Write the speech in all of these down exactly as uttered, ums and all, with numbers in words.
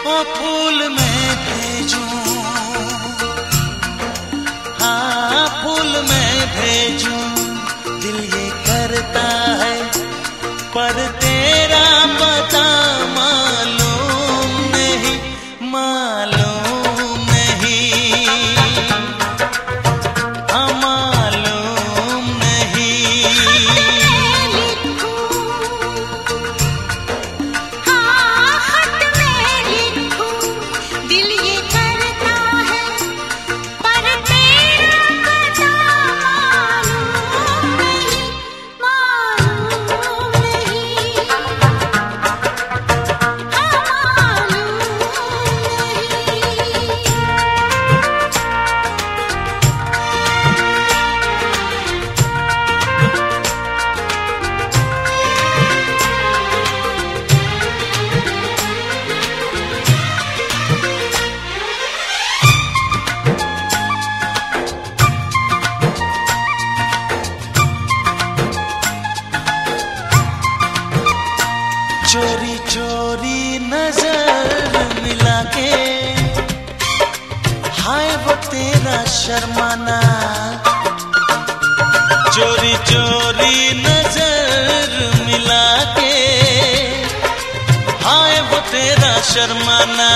ओ फूल मैं भेजूं, हाँ फूल मैं भेजूं, दिल ये करता है पर तेरा पता मालूम नहीं, मालूम नहीं, हाँ मालूम नहीं। चोरी चोरी नजर मिला के, हाय वो तेरा शर्माना, चोरी चोरी नजर मिला के, हाय वो तेरा शर्माना,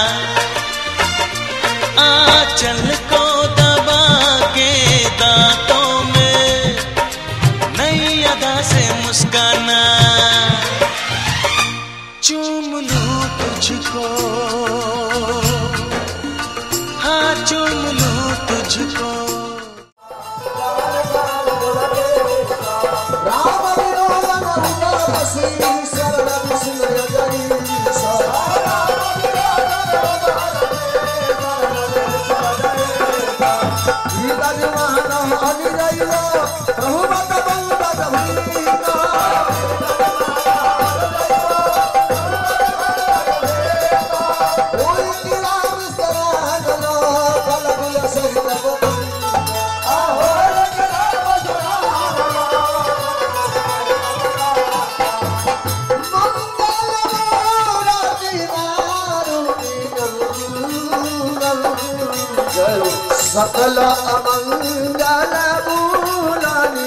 आंचल को दबा के दांतों में नई अदा से मुस्काना, चूम लूं तुझको, हाँ चूम लूं तुझको। सकल अमंगल मूलानि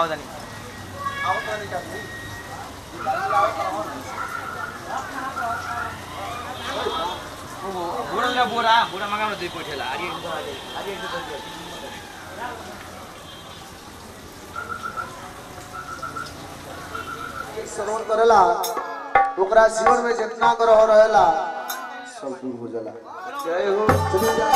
आओ तनी आओ तनी का बुरा ले बुरा बुरा मगा में दुई पोठेला आरी आरी श्रवण करेला ओकरा जीवन में जितना ग्रह रहेला सब दूर हो जाला। जय हो चली जा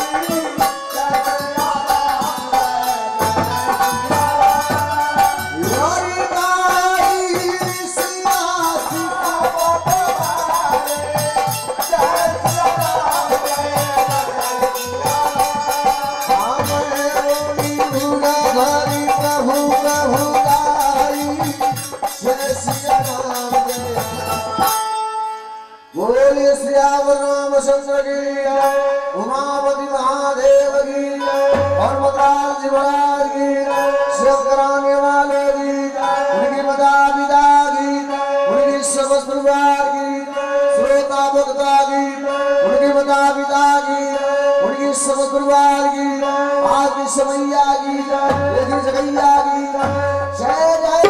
बोलिए श्याम रामचंद्र की उमापति महादेव की और मद्रास जी महाराज की सेव कराने वाले की उनकी माता पिता की उनकी समस्त परिवार की श्रोता भक्ता की उनकी माता पिता की उनकी समस्त परिवार की आदि समैया की लेकिन जगैया की जय जय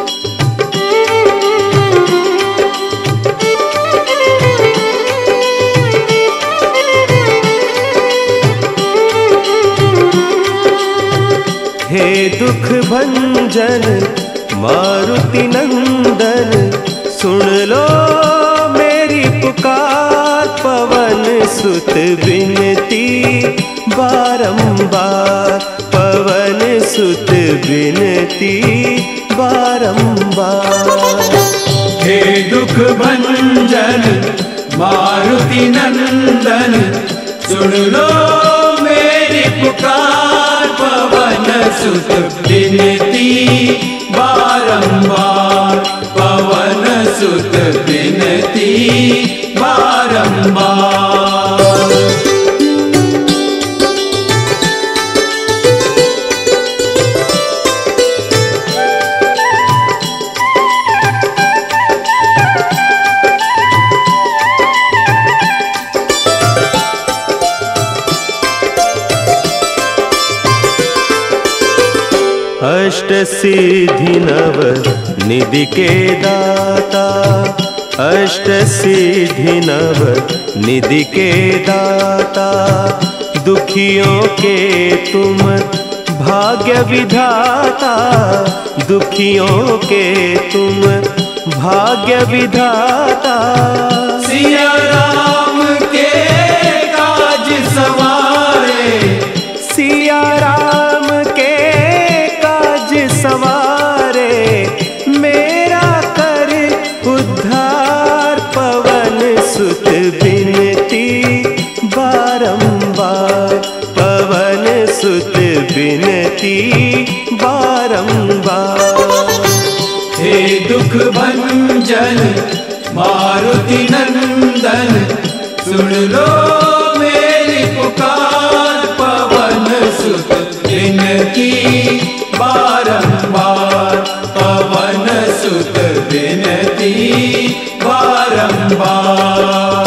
हे दुख भंजन मारुति नंदन सुन लो मेरी पुकार पवन सुत बिनती बारंबार पवन सुत बिनती बारंबार। हे दुख भंजन मारुति नंदन सुन लो मेरी पुकार पवन सुत बिनती बारंबार पवन सुत बिनती बारंबार। अष्ट सिद्धि नव निधि के दाता अष्ट सिद्धि नव निधि के दाता दुखियों के तुम भाग्य विधाता दुखियों के तुम भाग्य विधाता। सिया राम के काज सवारे सिया राम के सवारे मेरा कर उद्धार पवन सुत बिनती बारंबार पवन सुत बिनती बारंबार। हे दुख भंजन मारुति नंदन सुन लो मेरी पुकार पवन सुत बिनती बारंबार पवन सुत बिनती बारंबार।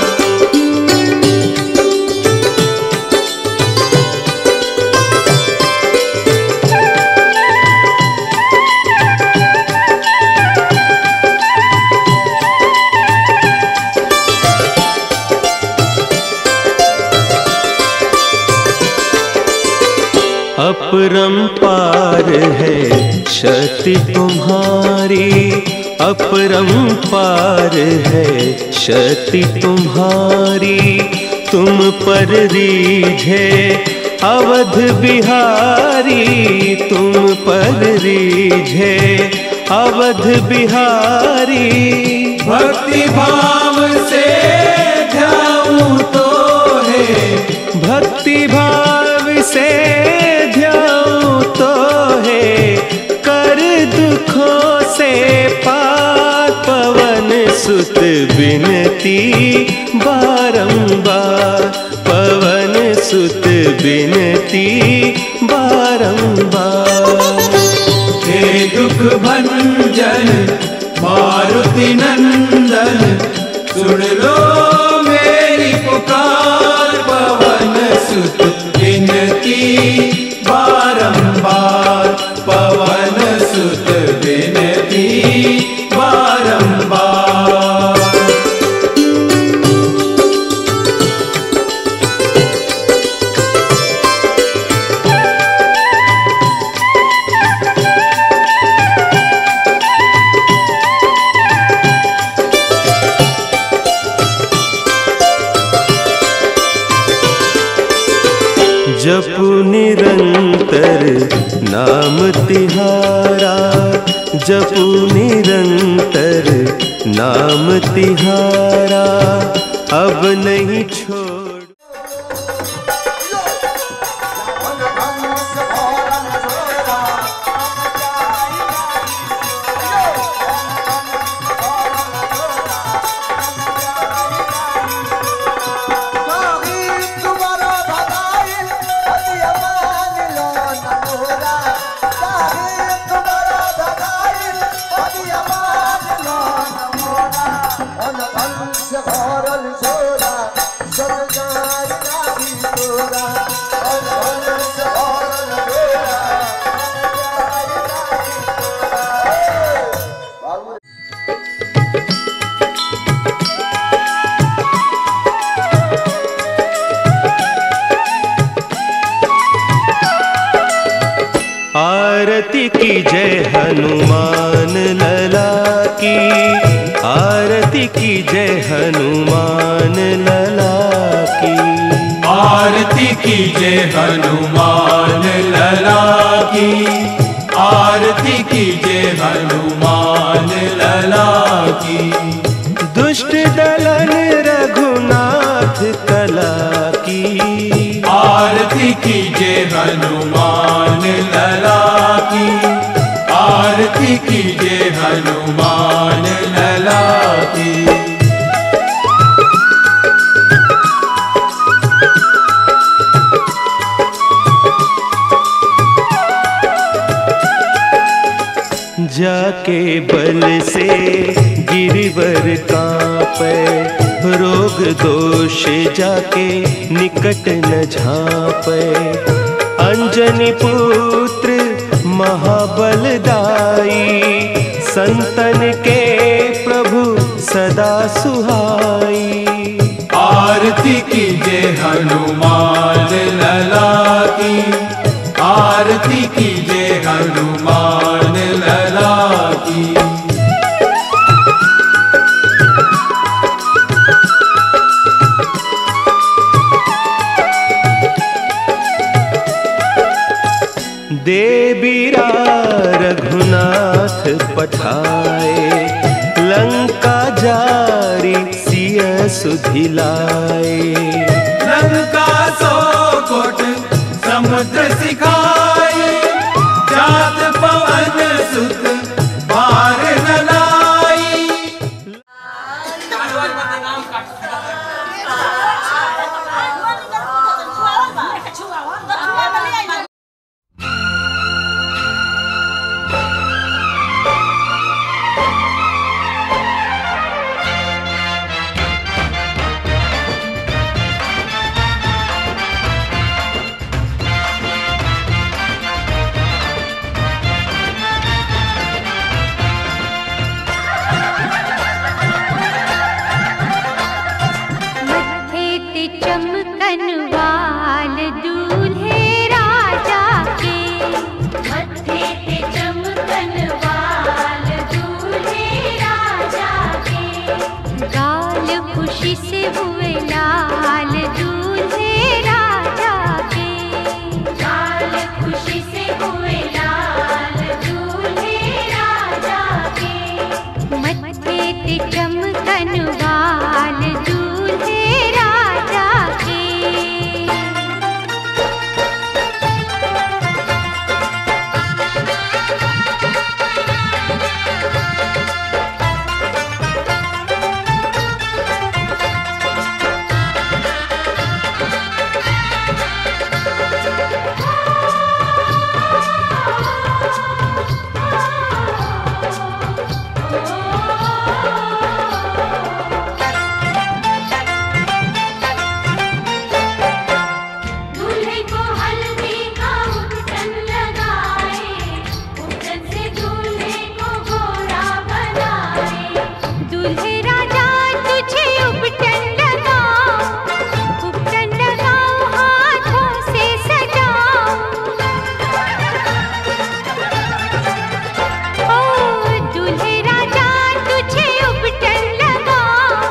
अपरंपार है शक्ति तुम्हारी अपरंपार है शक्ति तुम्हारी तुम पर रीझे अवध बिहारी तुम पर रीझे अवध बिहारी। भक्ति भाव से ध्याऊं तो है भक्ति भाव से ध्याऊं तो है कर दुखों से पार पवन सुत बिनती बारंबार पवन सुत बिनती बारंबार। हे दुख भंजन मारुति नंदन सुन लो मेरी पुकार पवन सुत बिनती बारंबार पवन सुत जपु निरंतर नाम तिहारा, जपु निरंतर नाम तिहारा, अब नहीं छोड़। आरती की जय हनुमान लला की, आरती की जय हनुमान लला की, आरती की जय हनुमान लला की, आरती की जय हनुमान लला की। दुष्ट दलन रघुनाथ कला की, आरती की जय हनुमान लला की, आरती की जय हनुमान लला की। जाके बल से गिरिवर कांपे, रोग दोष जाके निकट न झांपे। अंजनी पुत्र महाबलदाई, संतन के प्रभु सदा सुहाई। आरती की जय हनुमान लला की, आरती की जय हनुमान लला की। देबीरा रघुनाथ पठाए, लंका जारी सिय सुधिलाए। लंका सौ कोट समुद्र सिखाए, जात पवन सुत पार न लाई।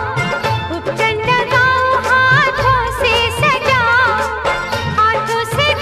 हाथों से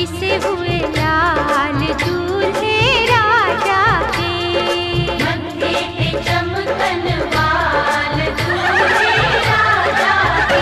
से हुए लाल दूल्हे राजा के। मत्थे पे चमकन बाल दूल्हे राजा के।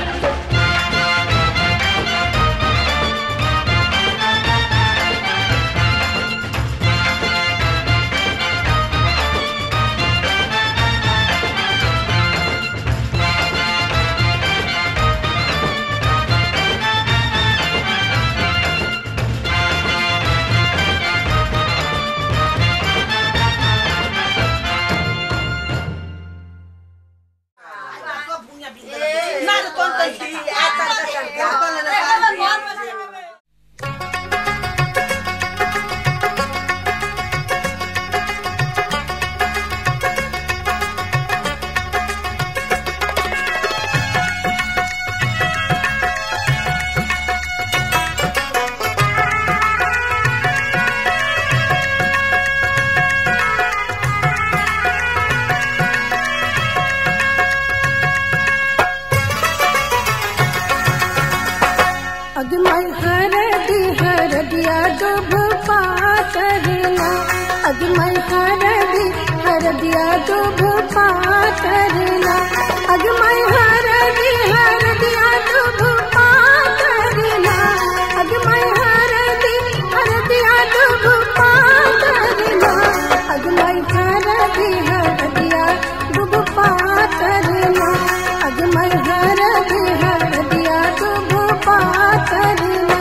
अगमय हरदि हरदिया दुभ पातरना। अगमय हरदि हरदिया दुभ पातरना। अगमय हरदि हरदिया दुभ पातरना। अगमय हरदि हरदिया दुभ पातरना। अगमय हरदि हरदिया दुभ पातरना। अगमय हरदि हरदिया दुभ पातरना।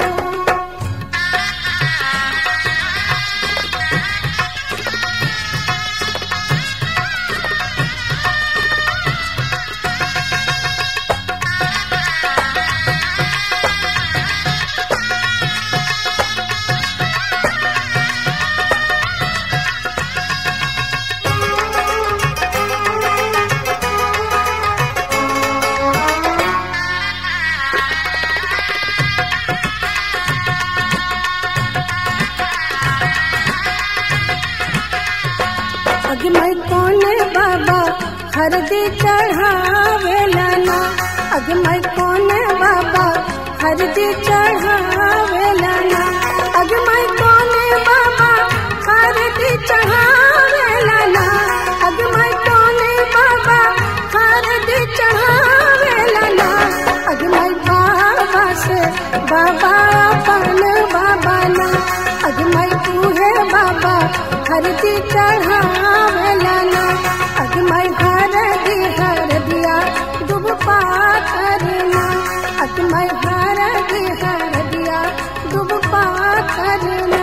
अगमय कोने बाबा हरदि चढ़ावेला ना। अगमय कोने बाबा हरदि चढ़ावेला ना। अगमय कोने बाबा हरदि चढ़ावेला ना। अगमय कोने बाबा हरदि चढ़ावेला ना। अगमय बाबा से बाबा अपन बाबा ना। अगमय तूहे बाबा हरदि चढ़ावेला ना। अगमय हरदि हरदिया दुभ पातरना। अगमय हरदि हरदिया दुभ पातरना।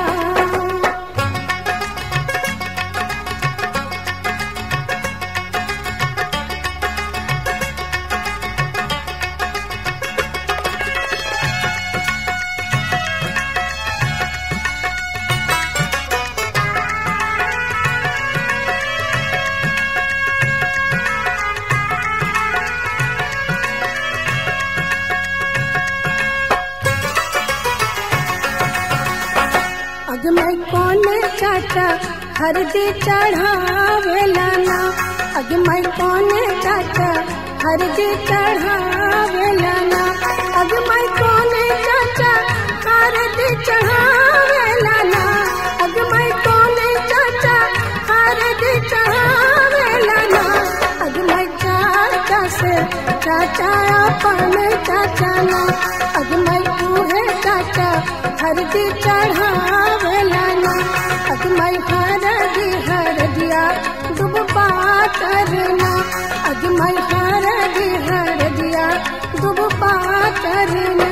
अगमय कोने चाचा हरदि चढ़ावेला ना। अगमय कोने चाचा हरदि चढ़ावेला ना। अगमय कोने चाचा हरदि चढ़ावेला ना। अगमय कोने चाचा हरदि चढ़ावेला ना। अगमय चाचा से चाचा अपन चाचा ना। अगमय तूहे चाचा हरदि चढ़ावेला ना। अगमय हरदि हरदिया दुभ पातरना। अगमय हरदि हरदिया दुभ पातरना।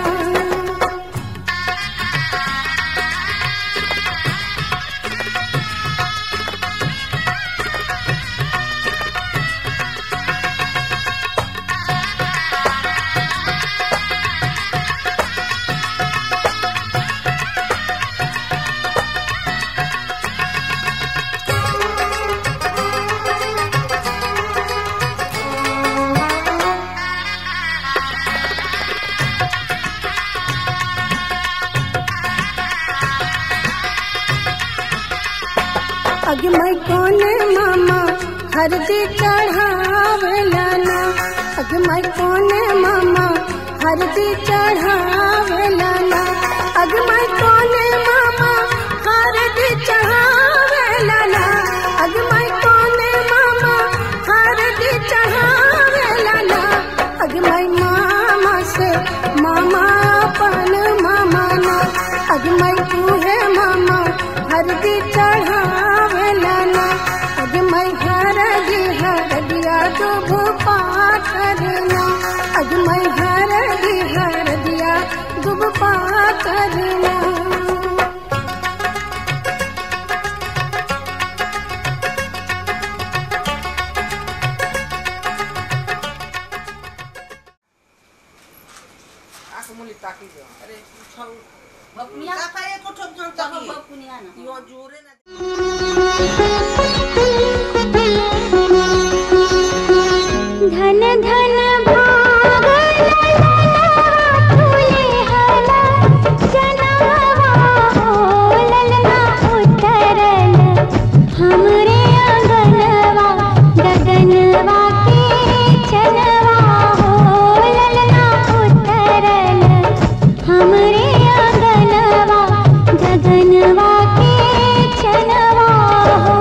अगमय कोने मामा हरदि चढ़ावेला ना। अगमय कोने मामा हरदि चढ़ावेला ना। अग मैं कोने मामा हरदी चढ़ावेला ना अग मैं कोने मामा हरदी चढ़ावेला ना अग मैं मामा से मामा अपन मामा ना अग मैं तूहे मामा हरदी चढ़ावेला ना अग मैं हरदी हरदिया दुभ पाथरना अग मैं हरदी हरदिया दुभ पाथरना धन धन भाग फूले हला जनावा हो ललना उतरल हमरे आंगनवा गगनवा के चनवा हो ललना उतरल हमरे आंगनवा गगनवा के चनवा हो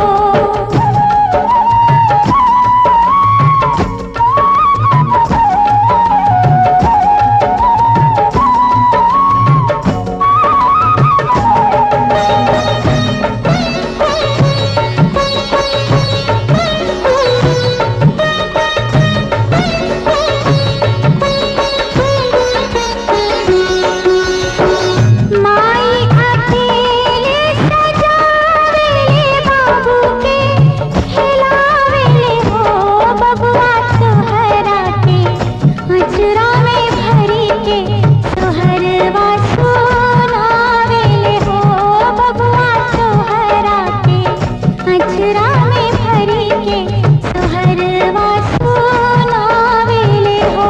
माई अकेले सजावेले बाबू के खिलावेले हो बबुआ सोहरा के अचरा में भरी के सोहरवा सुनावेले हो बबुआ सोहरा के अचरा में भरी के सोहरवा सुनावेले हो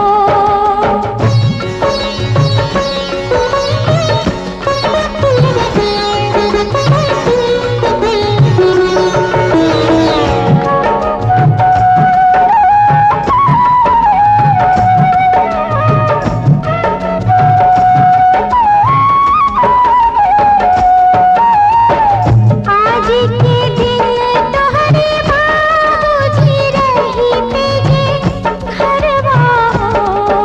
आज के दिन तोहरे बाबूजी रही तेजे घरवा हो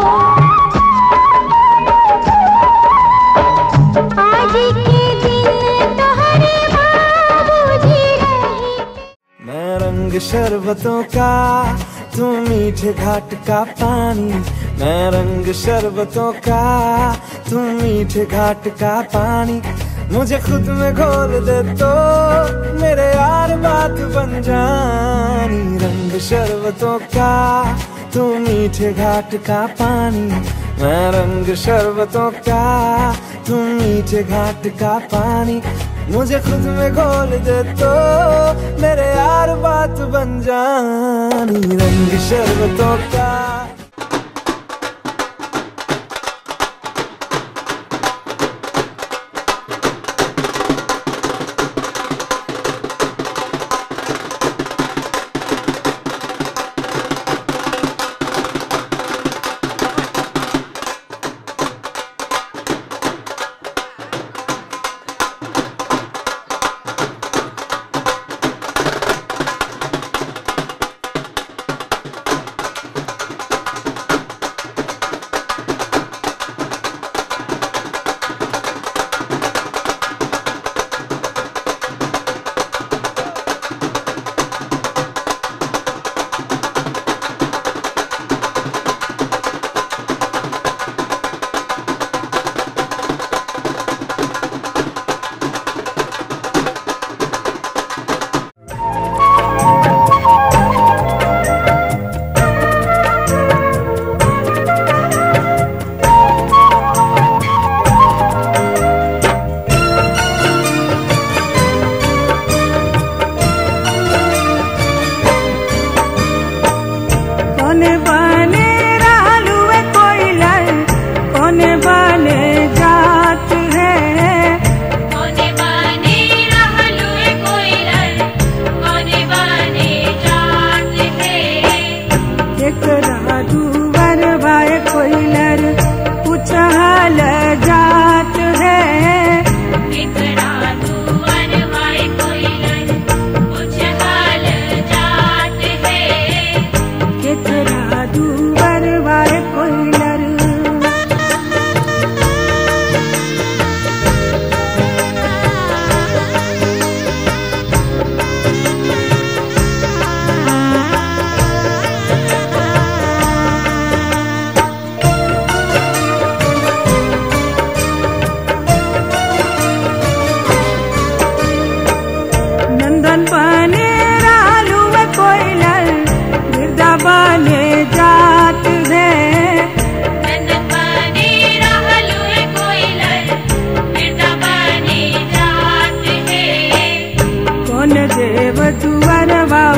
आज के दिन तोहरे बाबूजी रही मैं रंग शरबतों का तू मीठे घाट का पानी मैं रंग शरबतों का तू मीठे घाट का पानी मुझे खुद में घोल दे तो मेरे यार बात बन जानी रंग शरबतों का तू मीठे घाट का पानी मैं रंग शरबतों का तू मीठे घाट का पानी मुझे खुद में घोल दे तो मेरे यार बात बन जानी रंग शरबतों का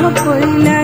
कोयला